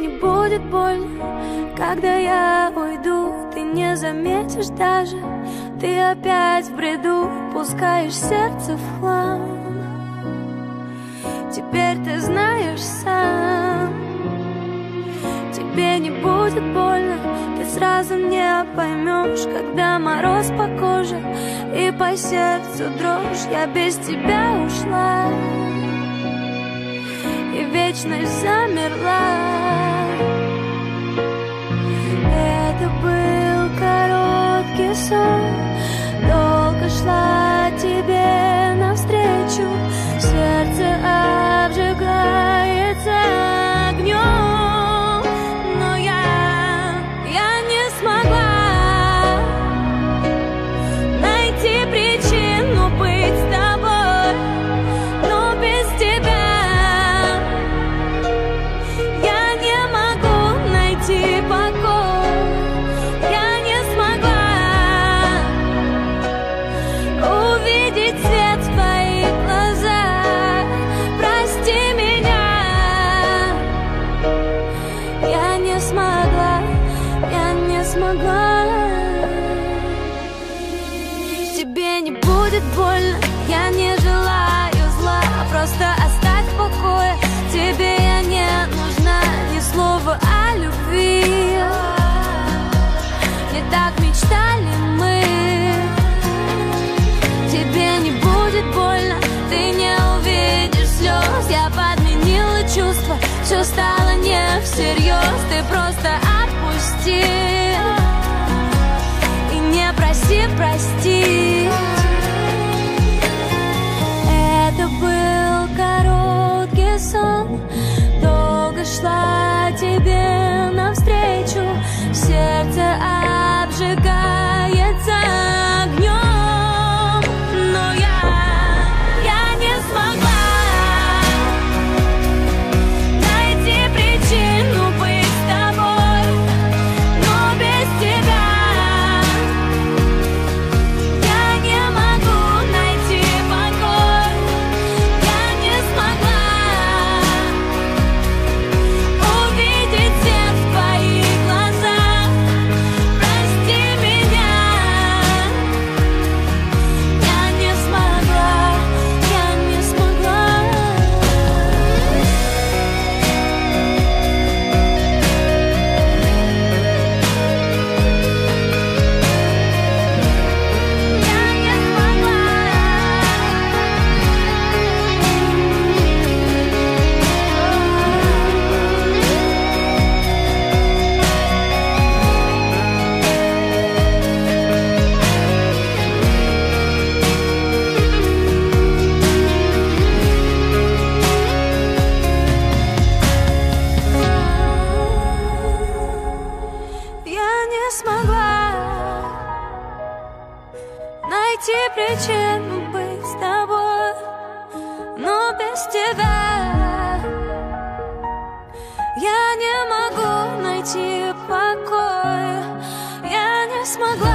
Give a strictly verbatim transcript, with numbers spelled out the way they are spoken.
не будет больно, когда я уйду. Ты не заметишь даже, ты опять в бреду, пускаешь сердце в хлам. Теперь ты знаешь сам, тебе не будет больно. Ты сразу не поймешь, когда мороз по коже и по сердцу дрожь. Я без тебя ушла и вечность замерла. Это был короткий сон, долго шла тебе навстречу. Сердце обжигается огнем, но я, я не смогла найти причину быть с тобой, но без тебя я не могу найти покой. Я не смогла увидеть свет в твоих глазах. Прости меня, я не смогла, я не смогла. Тебе не будет больно, я не желаю зла, просто оставь в покое. Тебе я не нужна, ни слова о любви. Не так мечтали мы. Тебе не будет больно, ты не увидишь слез. Я подменила чувства, все стало не всерьез. Ты просто отпусти и не проси простить. Это был короткий сон, долго шла тебе навстречу. Сердце обжигается огнем, но я, я не смогла найти причину быть с тобой, но без тебя я не могу найти покой. Я не смогла увидеть свет в твоих глазах. Прости меня, я не смогла, я не смогла. Я не смогла. Я не смогла найти причину быть с тобой, но без тебя я не могу найти покоя. Я не смогла